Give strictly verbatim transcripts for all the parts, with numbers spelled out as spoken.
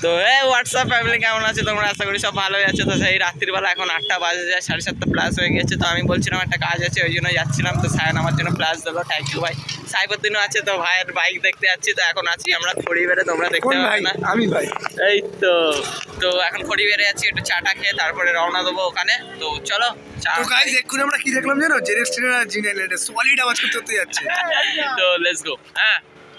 তো এই WhatsApp family কেমন আছে তোমরা? আশা করি সব ভালোই আছে। তো সেই রাত্রিবেলা এখন আটটা বাজে যায়, সাড়ে সাতটা প্লাস হয়ে গেছে। তো আমি বলছিলাম একটা কাজ আছে, ওই জন্য যাচ্ছিলাম। তো সায়ন আমার জন্য প্লাস দিলো, থ্যাংক ইউ ভাই। সাইবুদ্দিনও আছে, তো ভাইয়ের বাইক দেখতে যাচ্ছি। তো এখন আছি আমরা খড়ি বেড়ে, তোমরা দেখতে পাবে না আমি ভাই এই তো। তো এখন খড়ি বেড়ে আছি, একটু চাটা খেয়ে তারপরে রওনা দেবো ওখানে। তো চলো। তো গাইস এক্ষুনি আমরা কি দেখলাম জানো? জেরেক্স ট্রেনার আর জিনাইল এটা সলিড আওয়াজ করতে করতে যাচ্ছে। তো লেটস গো। হ্যাঁ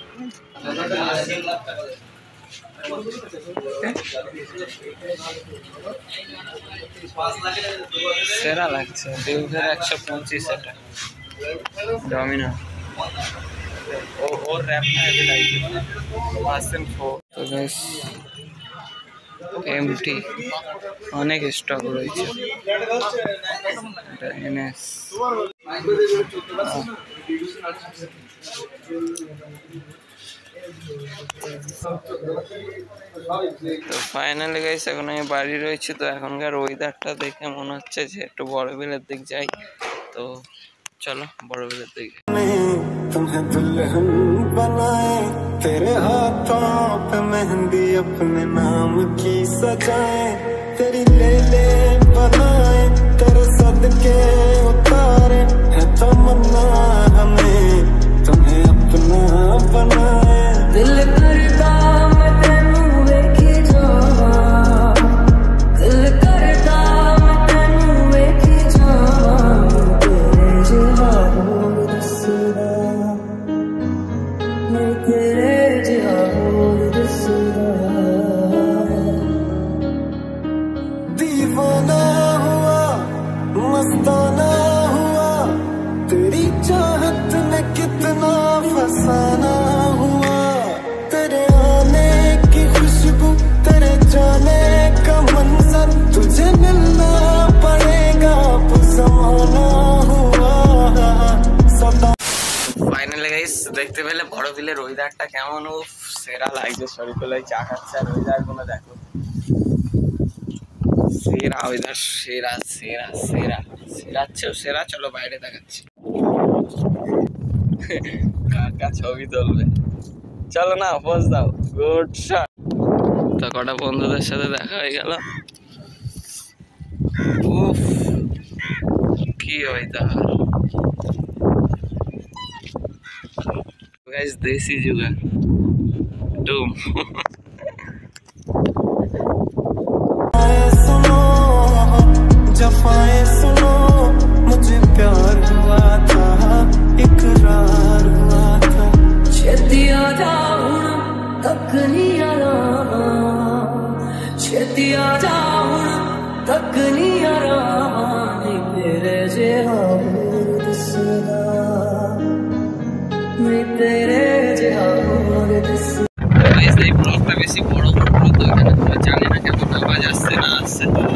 সেরা লাগছে। দুই হাজার একশো পঁচিশ এটা ডমিনো ও ওর র্যাপটা হেভি লাগছে। Percent four. তো গাইস এমটি অনেক স্টক রয়েছে। এনএস তো ফাইনালি গাইস এখন আমি বাড়ি রয়েছি। তো এখনকার ওয়েদারটা দেখে মনে হচ্ছে যে একটু বড়বিলের দিক যাই। তো চলো বড়বিলের দিকে। तुम्हें दुल्हन बनाए तेरे हाथों पे मेहंदी अपने नाम की सजाए तेरी ले ले बनाए तेरे सदके उतारे है तमन्ना हमें तुम्हें अपना बनाए दिल करता मैं तेनू वेखी जावा दिल करता मैं तेनू वेखी जावा तेरे जिहा होर दसदा मैं तेरे जिहा होर दसदा दीवाना हुआ मस्ताना हुआ तेरी चाहत में कितना फसाना हुआ तेरे आने की खुशबू तेरे जाने का मंजर तुझे मिलना पड़ेगा पुराना हुआ सदा। ফাইনালি গাইস দেখতে পেলে বড় বিলের ওয়েদারটা কেমন, ও সেরা লাগছে। শরীফুলাই চা খাচ্ছে আর ওয়েদার গুলো দেখো, সেরা ওয়েদার, সেরা সেরা সেরা সেরা চেয়েও সেরা। চলো বাইরে দেখাচ্ছি, কাকা ছবি তুলবে। চলো না পোজ দাও, গুড শট। তো কটা বন্ধুদের সাথে দেখা হয়ে গেল। উফ কি ওয়েদার गाइस, देसी जुगाड़ डूम। सुनो जफाएं सुनो मुझे प्यार हुआ था इकरार हुआ था छेती आ जा हुण तक नहीं आना छेती आ जा हुण तक नहीं आना नहीं तेरे जिहा होर दसदा मैं तेरे जिहा होर दसदा। गाइस এই ব্লগটা বেশি বড় করব তো এখানে জানি না কেমন আওয়াজ আসছে না আসছে।